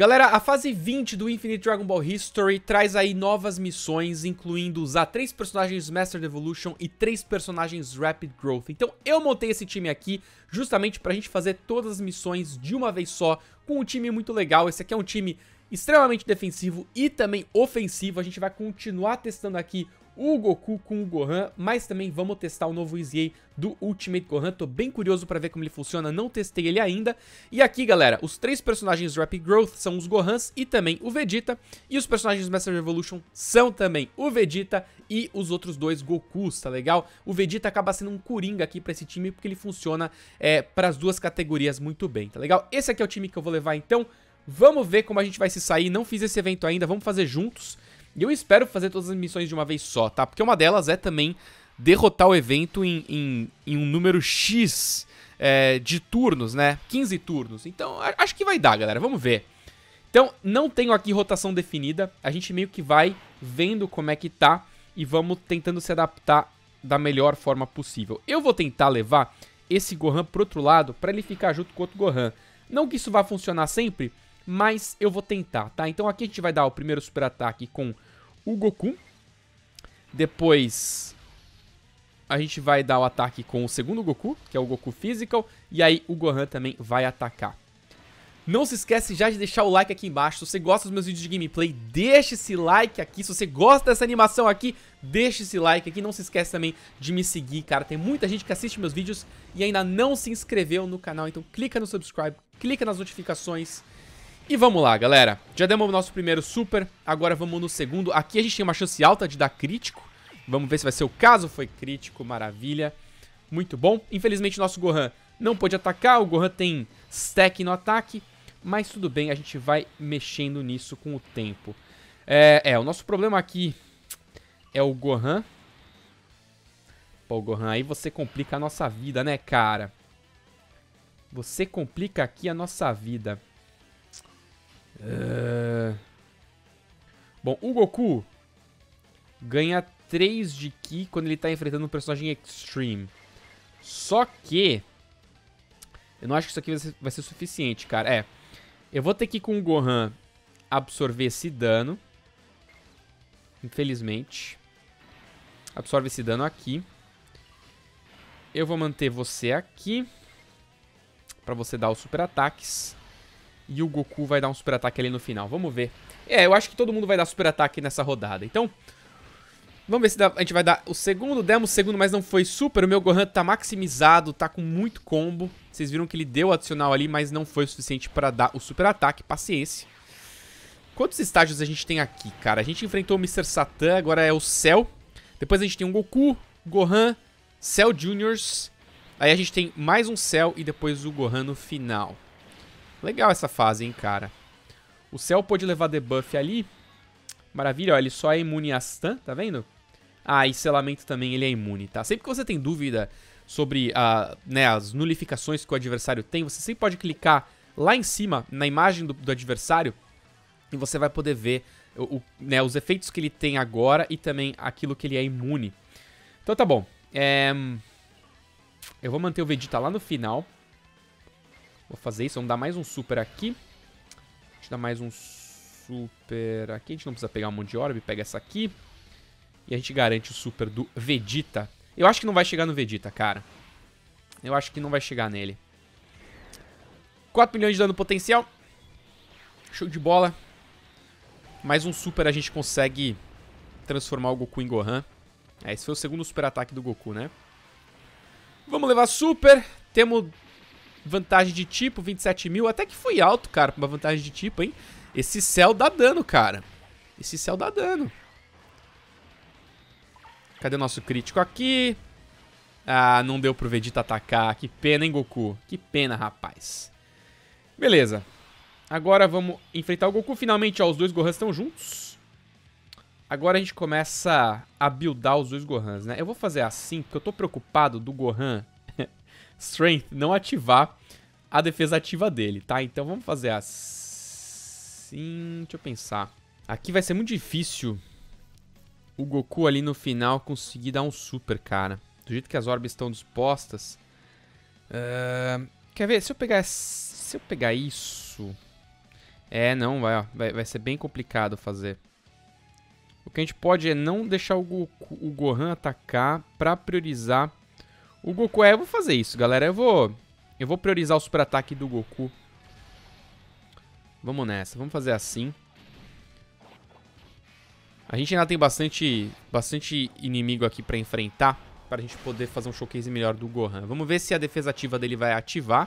Galera, a fase 20 do Infinite Dragon Ball History traz aí novas missões, incluindo usar 3 personagens Master Evolution e 3 personagens Rapid Growth. Então eu montei esse time aqui justamente pra gente fazer todas as missões de uma vez só, com um time muito legal. Esse aqui é um time extremamente defensivo e também ofensivo. A gente vai continuar testando aqui o Goku com o Gohan, mas também vamos testar o novo Easy A do Ultimate Gohan. Tô bem curioso pra ver como ele funciona, não testei ele ainda. E aqui, galera, os 3 personagens Rapid Growth são os Gohans e também o Vegeta. E os personagens Master Evolution são também o Vegeta e os outros 2 Gokus, tá legal? O Vegeta acaba sendo um coringa aqui pra esse time, porque ele funciona pras 2 categorias muito bem, tá legal? Esse aqui é o time que eu vou levar, então. Vamos ver como a gente vai se sair. Não fiz esse evento ainda, vamos fazer juntos. E eu espero fazer todas as missões de uma vez só, tá? Porque uma delas é também derrotar o evento em um número X de turnos, né? 15 turnos. Então, acho que vai dar, galera. Vamos ver. Então, não tenho aqui rotação definida. A gente meio que vai vendo como é que tá e vamos tentando se adaptar da melhor forma possível. Eu vou tentar levar esse Gohan pro outro lado pra ele ficar junto com o outro Gohan. Não que isso vá funcionar sempre, mas eu vou tentar, tá? Então aqui a gente vai dar o primeiro super ataque com o Goku. Depois a gente vai dar o ataque com o segundo Goku, que é o Goku Physical. E aí o Gohan também vai atacar. Não se esquece já de deixar o like aqui embaixo. Se você gosta dos meus vídeos de gameplay, deixa esse like aqui. Se você gosta dessa animação aqui, deixa esse like aqui. Não se esquece também de me seguir, cara. Tem muita gente que assiste meus vídeos e ainda não se inscreveu no canal. Então clica no subscribe, clica nas notificações. E vamos lá, galera. Já demos o nosso primeiro super, agora vamos no segundo. Aqui a gente tem uma chance alta de dar crítico. Vamos ver se vai ser o caso. Foi crítico, maravilha. Muito bom. Infelizmente nosso Gohan não pôde atacar. O Gohan tem stack no ataque, mas tudo bem, a gente vai mexendo nisso com o tempo. O nosso problema aqui é o Gohan. Pô, Gohan, aí você complica a nossa vida, né, cara? Você complica aqui a nossa vida. Bom, o Goku ganha 3 de Ki quando ele tá enfrentando um personagem Extreme. Só que eu não acho que isso aqui vai ser suficiente, cara. Eu vou ter que ir com o Gohan absorver esse dano. Infelizmente. Absorve esse dano aqui. Eu vou manter você aqui pra você dar os super ataques. E o Goku vai dar um super ataque ali no final. Vamos ver. Eu acho que todo mundo vai dar super ataque nessa rodada. Então, vamos ver se a gente vai dar o segundo. Demos o segundo, mas não foi super. O meu Gohan tá maximizado, tá com muito combo. Vocês viram que ele deu o adicional ali, mas não foi o suficiente pra dar o super ataque. Paciência. Quantos estágios a gente tem aqui, cara? A gente enfrentou o Mr. Satan, agora é o Cell. Depois a gente tem um Goku, Gohan, Cell Juniors. Aí a gente tem mais um Cell e depois o Gohan no final. Legal essa fase, hein, cara. O Cell pôde levar debuff ali. Maravilha, ó, ele só é imune a stun, tá vendo? E selamento também ele é imune, tá? Sempre que você tem dúvida sobre as nulificações que o adversário tem, você sempre pode clicar lá em cima, na imagem do adversário, e você vai poder ver os efeitos que ele tem agora e também aquilo que ele é imune. Então tá bom. Eu vou manter o Vegeta lá no final. Vou fazer isso, vamos dar mais um super aqui. A gente dá mais um super aqui. A gente não precisa pegar um monte de orb, pega essa aqui. E a gente garante o super do Vegeta. Eu acho que não vai chegar no Vegeta, cara. Eu acho que não vai chegar nele. 4 milhões de dano potencial. Show de bola. Mais um super a gente consegue transformar o Goku em Gohan. Esse foi o segundo super ataque do Goku, né? Vamos levar super. Temos vantagem de tipo, 27 mil. Até que foi alto, cara, pra uma vantagem de tipo, hein? Esse Cell dá dano, cara. Esse Cell dá dano. Cadê o nosso crítico aqui? Não deu pro Vegeta atacar. Que pena, hein, Goku? Que pena, rapaz. Beleza. Agora vamos enfrentar o Goku. Finalmente, ó, os 2 Gohans estão juntos. Agora a gente começa a buildar os 2 Gohans, né? Eu vou fazer assim, porque eu tô preocupado do Gohan Strength não ativar a defesa ativa dele, tá? Então vamos fazer assim. Deixa eu pensar. Aqui vai ser muito difícil o Goku ali no final conseguir dar um super, cara. Do jeito que as orbes estão dispostas. Quer ver? Se eu pegar isso... É, não, vai ser bem complicado fazer. O que a gente pode é não deixar o Gohan atacar pra priorizar o Goku. Eu vou fazer isso, galera. Eu vou priorizar o super ataque do Goku. Vamos nessa, vamos fazer assim. A gente ainda tem bastante inimigo aqui pra enfrentar, para a gente poder fazer um showcase melhor do Gohan. Vamos ver se a defesa ativa dele vai ativar.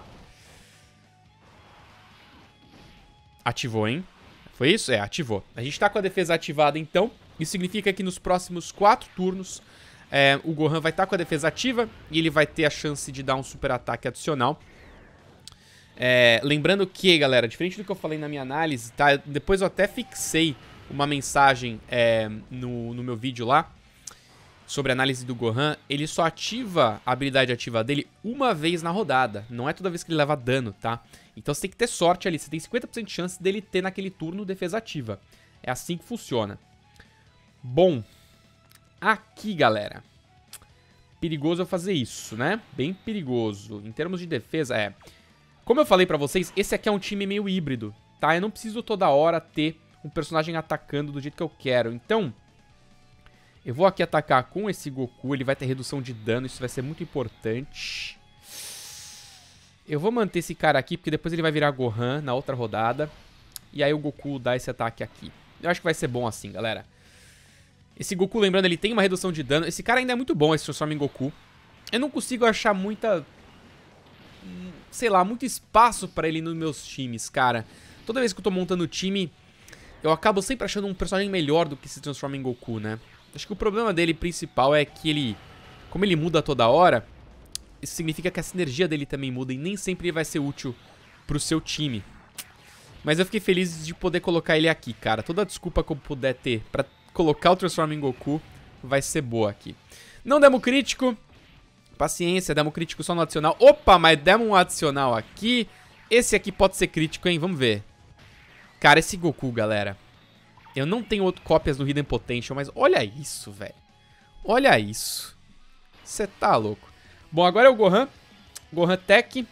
Ativou, hein? Foi isso? É, ativou. A gente tá com a defesa ativada, então. Isso significa que nos próximos 4 turnos, o Gohan vai estar com a defesa ativa e ele vai ter a chance de dar um super ataque adicional. Lembrando que, galera, diferente do que eu falei na minha análise, tá? Depois eu até fixei uma mensagem no meu vídeo lá sobre a análise do Gohan. Ele só ativa a habilidade ativa dele uma vez na rodada. Não é toda vez que ele leva dano, tá? Então você tem que ter sorte ali. Você tem 50% de chance dele ter naquele turno defesa ativa. É assim que funciona. Bom, aqui, galera, perigoso eu fazer isso, né? Bem perigoso. Em termos de defesa, como eu falei pra vocês, esse aqui é um time meio híbrido, tá? Eu não preciso toda hora ter um personagem atacando do jeito que eu quero. Então, eu vou aqui atacar com esse Goku. Ele vai ter redução de dano, isso vai ser muito importante. Eu vou manter esse cara aqui, porque depois ele vai virar Gohan na outra rodada. E aí o Goku dá esse ataque aqui. Eu acho que vai ser bom assim, galera. Esse Goku, lembrando, ele tem uma redução de dano. Esse cara ainda é muito bom, esse transforma em Goku. Eu não consigo achar muita... sei lá, muito espaço pra ele nos meus times, cara. Toda vez que eu tô montando o time, eu acabo sempre achando um personagem melhor do que se transforma em Goku, né? Acho que o problema dele principal é que ele... como ele muda toda hora, isso significa que a sinergia dele também muda e nem sempre ele vai ser útil pro seu time. Mas eu fiquei feliz de poder colocar ele aqui, cara. Toda a desculpa que eu puder ter pra colocar o Transform em Goku vai ser boa aqui. Não demo crítico. Paciência, demo crítico só no adicional. Opa, mas demos um adicional aqui. Esse aqui pode ser crítico, hein? Vamos ver. Cara, esse Goku, galera. Eu não tenho cópias do Hidden Potential, mas olha isso, velho. Olha isso. Você tá louco. Bom, agora é o Gohan. Gohan Tech.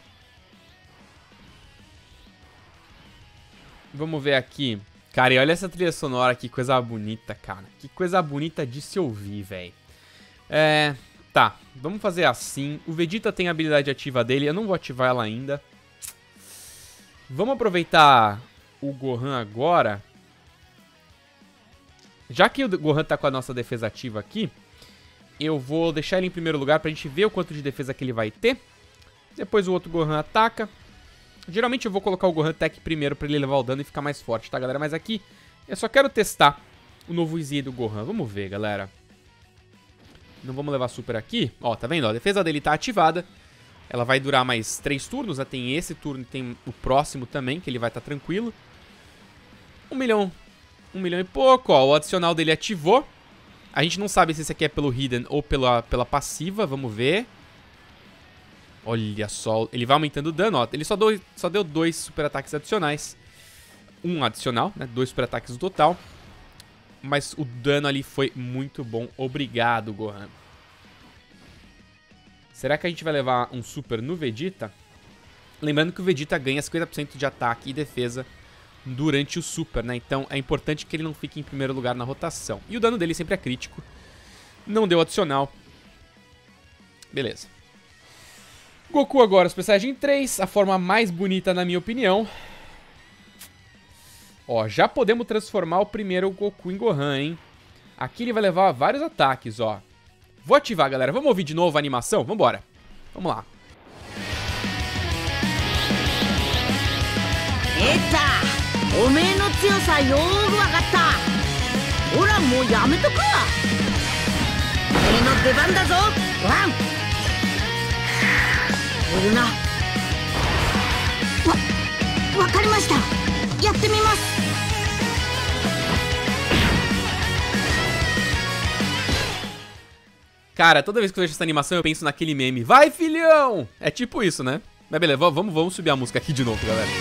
Vamos ver aqui. Cara, e olha essa trilha sonora, que coisa bonita, cara. Que coisa bonita de se ouvir, velho. Tá, vamos fazer assim. O Vegeta tem a habilidade ativa dele, eu não vou ativar ela ainda. Vamos aproveitar o Gohan agora. Já que o Gohan tá com a nossa defesa ativa aqui, eu vou deixar ele em primeiro lugar pra gente ver o quanto de defesa que ele vai ter. Depois o outro Gohan ataca. Geralmente eu vou colocar o Gohan Tech primeiro pra ele levar o dano e ficar mais forte, tá, galera? Mas aqui eu só quero testar o novo Z do Gohan. Vamos ver, galera. Não vamos levar super aqui. Ó, tá vendo? Ó, a defesa dele tá ativada. Ela vai durar mais 3 turnos, né? Tem esse turno e tem o próximo também, que ele vai estar tranquilo. 1 milhão e pouco, ó. O adicional dele ativou. A gente não sabe se esse aqui é pelo Hidden ou pela passiva. Vamos ver. Olha só, ele vai aumentando o dano, ó. Ele só deu 2 super ataques adicionais. Um adicional, né? 2 super ataques no total. Mas o dano ali foi muito bom. Obrigado, Gohan. Será que a gente vai levar um super no Vegeta? Lembrando que o Vegeta ganha 50% de ataque e defesa durante o super, né? Então é importante que ele não fique em primeiro lugar na rotação. E o dano dele sempre é crítico. Não deu adicional. Beleza. Goku agora, Super Saiyajin 3, a forma mais bonita na minha opinião. Ó, já podemos transformar o primeiro Goku em Gohan, hein? Aqui ele vai levar vários ataques, ó. Vou ativar, galera. Vamos ouvir de novo a animação? Vambora. Vamos lá. Eita! Ome no tsuyosa yoru wakatta. Ora, mou yametoku wa. Ore no deban da zo. Gohan. Cara, toda vez que eu vejo essa animação eu penso naquele meme. Vai, filhão! É tipo isso, né? Mas beleza, vamos subir a música aqui de novo, galera.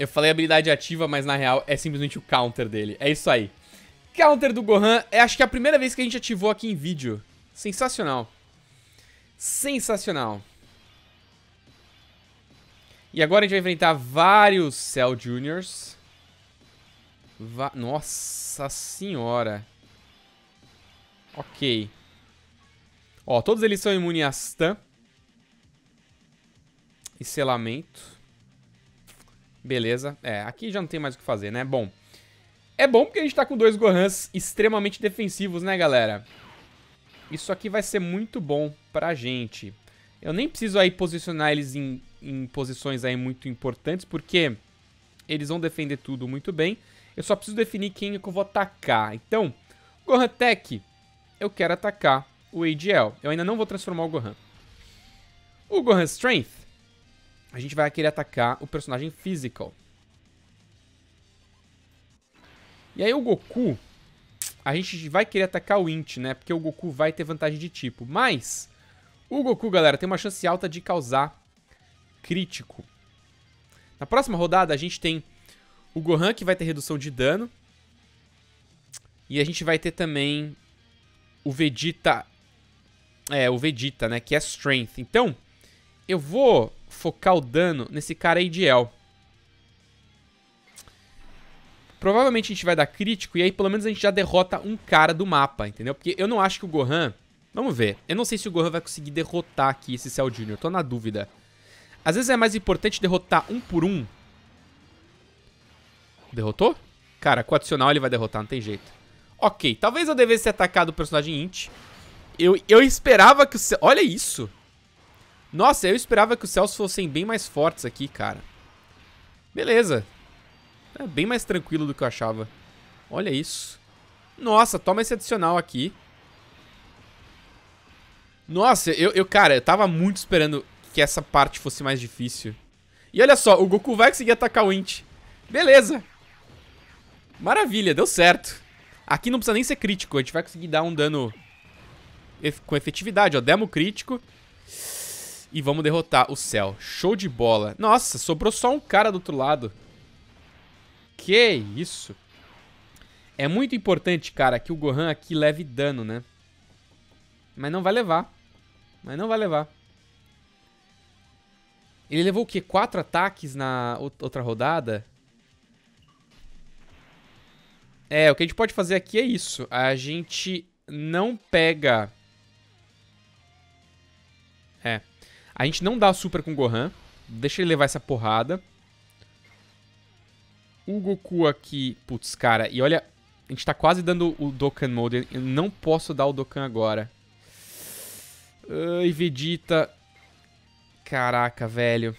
Eu falei habilidade ativa, mas na real é simplesmente o counter dele. É isso aí. Counter do Gohan é acho que é a primeira vez que a gente ativou aqui em vídeo. Sensacional. Sensacional. E agora a gente vai enfrentar vários Cell Juniors. Nossa senhora. Ok. Ó, todos eles são imunes a stun e selamento. Beleza. É, aqui já não tem mais o que fazer, né? Bom. É bom porque a gente tá com dois Gohans extremamente defensivos, né, galera? Isso aqui vai ser muito bom pra gente. Eu nem preciso aí posicionar eles em posições aí muito importantes, porque eles vão defender tudo muito bem. Eu só preciso definir quem é que eu vou atacar. Então, Gohan Tech, eu quero atacar o AGL. Eu ainda não vou transformar o Gohan. O Gohan Strength, a gente vai querer atacar o personagem Physical. E aí o Goku, a gente vai querer atacar o Int, né? Porque o Goku vai ter vantagem de tipo. Mas o Goku, galera, tem uma chance alta de causar crítico. Na próxima rodada a gente tem o Gohan, que vai ter redução de dano. E a gente vai ter também o Vegeta. O Vegeta, né? Que é Strength. Então, eu vou focar o dano nesse cara AGL. Provavelmente a gente vai dar crítico e aí pelo menos a gente já derrota um cara do mapa, entendeu? Porque eu não acho que o Gohan... Vamos ver. Eu não sei se o Gohan vai conseguir derrotar aqui esse Cell Jr. Tô na dúvida. Às vezes é mais importante derrotar um por um. Derrotou? Cara, com o adicional ele vai derrotar, não tem jeito. Ok, talvez eu devesse ter atacado o personagem Int. Eu esperava que o Cell... Olha isso! Nossa, eu esperava que os Cells fossem bem mais fortes aqui, cara. Beleza. É bem mais tranquilo do que eu achava. Olha isso. Nossa, toma esse adicional aqui. Nossa, cara, eu tava muito esperando que essa parte fosse mais difícil. E olha só, o Goku vai conseguir atacar o Int. Beleza. Maravilha, deu certo. Aqui não precisa nem ser crítico, a gente vai conseguir dar um dano com efetividade, ó. Demo crítico. E vamos derrotar o Cell. Show de bola. Nossa, sobrou só um cara do outro lado. Que isso. É muito importante, cara, que o Gohan aqui leve dano, né? Mas não vai levar. Mas não vai levar. Ele levou o quê? 4 ataques na outra rodada? É, o que a gente pode fazer aqui é isso. A gente não pega... A gente não dá super com o Gohan. Deixa ele levar essa porrada. O Goku aqui... Putz, cara. E olha... A gente tá quase dando o Dokkan Mode. Eu não posso dar o Dokkan agora. Ai, Vegeta. Caraca, velho.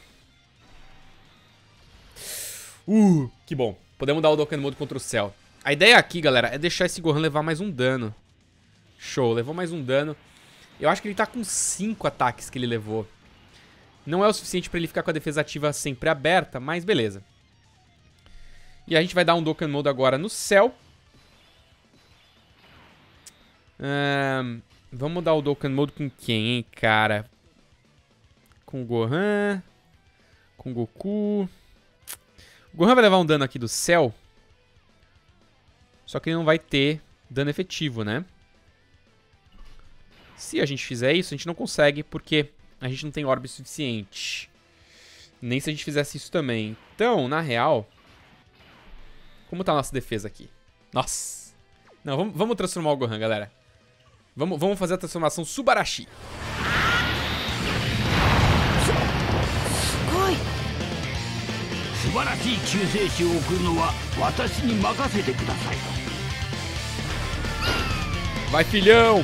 Que bom. Podemos dar o Dokkan Mode contra o Cell. A ideia aqui, galera, é deixar esse Gohan levar mais um dano. Show, levou mais um dano. Eu acho que ele tá com 5 ataques que ele levou. Não é o suficiente pra ele ficar com a defesa ativa sempre aberta, mas beleza. E a gente vai dar um Dokkan Mode agora no Cell. Vamos dar o Dokkan Mode com quem, hein, cara? Com o Gohan. Com o Goku. O Gohan vai levar um dano aqui do Cell. Só que ele não vai ter dano efetivo, né? Se a gente fizer isso, a gente não consegue, porque a gente não tem orbe suficiente. Nem se a gente fizesse isso também. Então, na real... Como tá a nossa defesa aqui? Nossa! Não, vamos transformar o Gohan, galera. Vamos fazer a transformação Subarashi. Vai, filhão!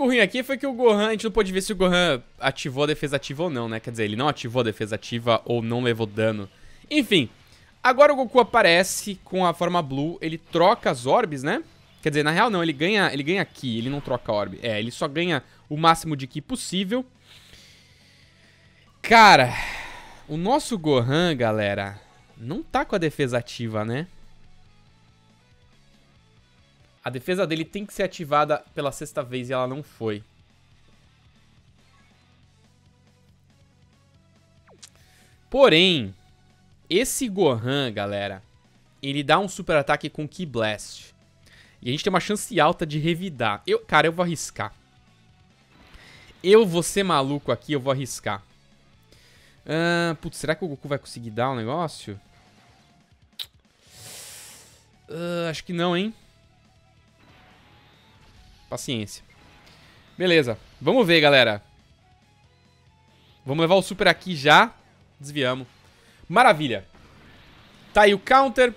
ruim aqui foi que o Gohan, a gente não pôde ver se o Gohan ativou a defesa ativa ou não, né? Quer dizer, ele não ativou a defesa ativa ou não levou dano. Enfim, agora o Goku aparece com a forma Blue, ele troca as orbes, né? Quer dizer, na real não, ele ganha Ki, ele não troca a orbe. É, ele só ganha o máximo de Ki possível. Cara, o nosso Gohan, galera, não tá com a defesa ativa, né? A defesa dele tem que ser ativada pela 6ª vez e ela não foi. Porém, esse Gohan, galera, ele dá um super ataque com Ki Blast. E a gente tem uma chance alta de revidar. Cara, eu vou arriscar. Eu vou ser maluco aqui, eu vou arriscar. Putz, será que o Goku vai conseguir dar um negócio? Acho que não, hein? Paciência. Beleza, vamos ver, galera. Vamos levar o super aqui já. Desviamos. Maravilha. Tá aí o counter.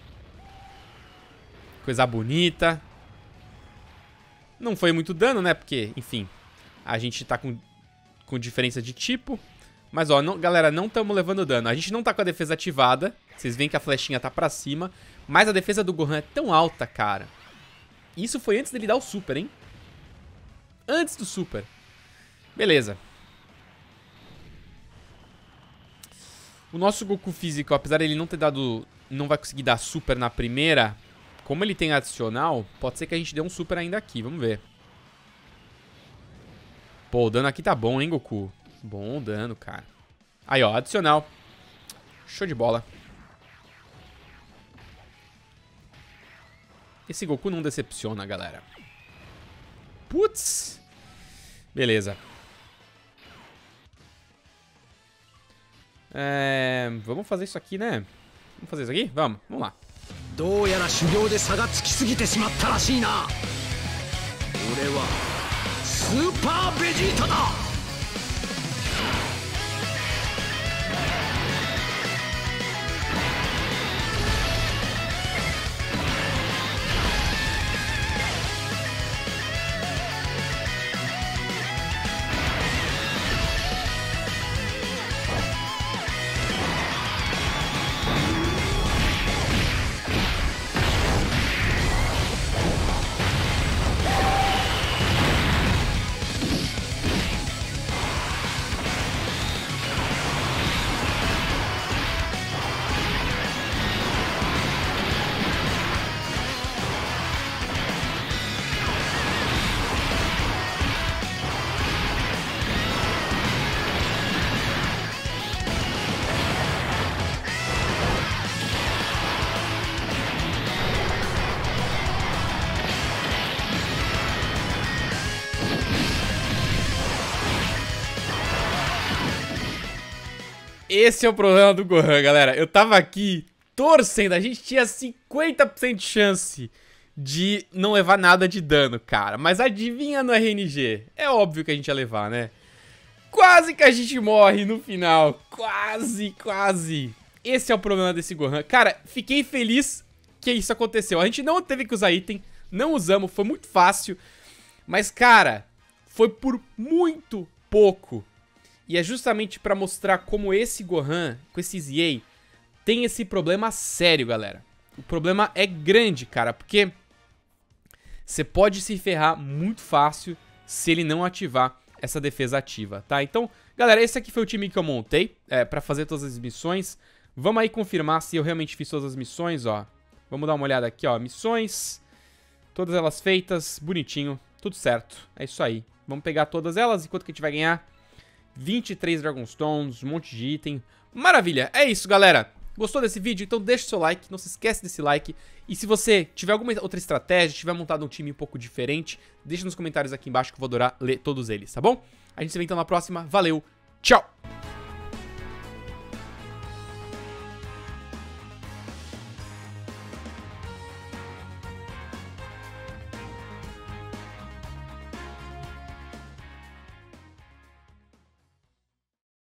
Coisa bonita. Não foi muito dano, né? Porque, enfim, a gente tá com diferença de tipo. Mas, ó, não, galera, não estamos levando dano. A gente não tá com a defesa ativada. Vocês veem que a flechinha tá pra cima. Mas a defesa do Gohan é tão alta, cara. Isso foi antes dele dar o super, hein? Antes do super. Beleza. O nosso Goku físico, apesar de ele não ter dado... Não vai conseguir dar super na primeira. Como ele tem adicional, pode ser que a gente dê um super ainda aqui. Vamos ver. Pô, o dano aqui tá bom, hein, Goku? Bom o dano, cara. Aí, ó, adicional. Show de bola. Esse Goku não decepciona, galera. Putz. Beleza. Vamos fazer isso aqui, né? Vamos fazer isso aqui? Vamos lá. Esse é o problema do Gohan, galera. Eu tava aqui torcendo. A gente tinha 50% de chance de não levar nada de dano, cara. Mas adivinha no RNG? É óbvio que a gente ia levar, né? Quase que a gente morre no final. Quase, quase. Esse é o problema desse Gohan. Cara, fiquei feliz que isso aconteceu. A gente não teve que usar item. Não usamos, foi muito fácil. Mas, cara, foi por muito pouco. E é justamente pra mostrar como esse Gohan, com esse ZA, tem esse problema sério, galera. O problema é grande, cara, porque você pode se ferrar muito fácil se ele não ativar essa defesa ativa, tá? Então, galera, esse aqui foi o time que eu montei pra fazer todas as missões. Vamos aí confirmar se eu realmente fiz todas as missões, ó. Vamos dar uma olhada aqui, ó. Missões, todas elas feitas, bonitinho, tudo certo. É isso aí. Vamos pegar todas elas, enquanto que a gente vai ganhar 23 Dragonstones, um monte de item. Maravilha, é isso, galera. Gostou desse vídeo? Então deixa o seu like, não se esquece desse like. E se você tiver alguma outra estratégia, tiver montado um time um pouco diferente, deixa nos comentários aqui embaixo que eu vou adorar ler todos eles, tá bom? A gente se vê então na próxima, valeu, tchau!